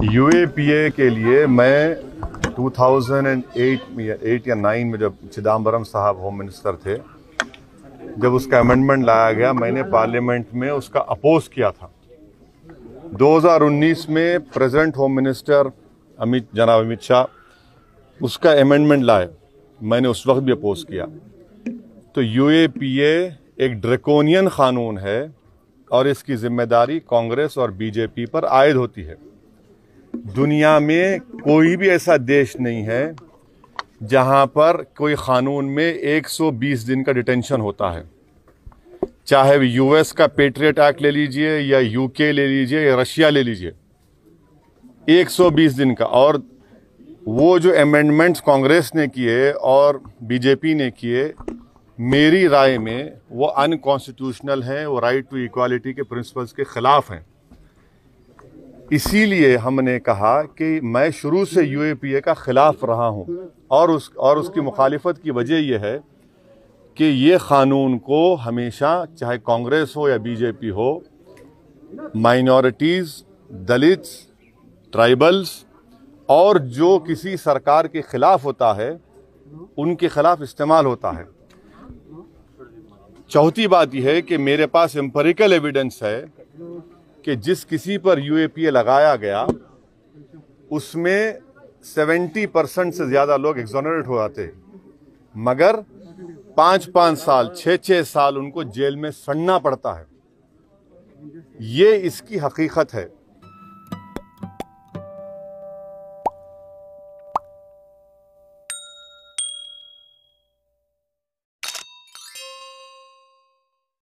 UAPA के लिए मैं 2008 या 9 में जब चिदम्बरम साहब होम मिनिस्टर थे, जब उसका अमेंडमेंट लाया गया, मैंने पार्लियामेंट में उसका अपोज किया था। 2019 में प्रेसिडेंट होम मिनिस्टर जनाब अमित शाह उसका अमेंडमेंट लाए, मैंने उस वक्त भी अपोज किया। तो यूएपीए एक ड्रैकोनियन कानून है और इसकी जिम्मेदारी कांग्रेस और बीजेपी पर आयद होती है। दुनिया में कोई भी ऐसा देश नहीं है जहां पर कोई कानून में 120 दिन का डिटेंशन होता है। चाहे यूएस का पेट्रियट एक्ट ले लीजिए या यूके ले लीजिए या रशिया ले लीजिए, 120 दिन का। और वो जो अमेंडमेंट्स कांग्रेस ने किए और बीजेपी ने किए, मेरी राय में वो अनकॉन्स्टिट्यूशनल हैं, वो राइट टू इक्वालिटी के प्रिंसिपल्स के खिलाफ हैं। इसीलिए हमने कहा कि मैं शुरू से यूएपीए का खिलाफ रहा हूं और उसकी मुखालिफत की वजह यह है कि ये कानून को हमेशा, चाहे कांग्रेस हो या बीजेपी हो, माइनॉरिटीज़, दलित्स, ट्राइबल्स और जो किसी सरकार के खिलाफ होता है उनके खिलाफ इस्तेमाल होता है। चौथी बात यह है कि मेरे पास एम्पिरिकल एविडेंस है कि जिस किसी पर यूएपीए लगाया गया उसमें 70% से ज़्यादा लोग एक्सोनरेट हो जाते, मगर 5-5 साल, 6-6 साल उनको जेल में सड़ना पड़ता है। ये इसकी हकीकत है।